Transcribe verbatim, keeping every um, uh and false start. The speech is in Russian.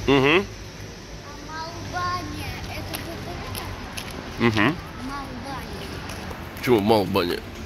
Угу. А Молбания, это вот это? Угу. Молбания. Почему в Малбане?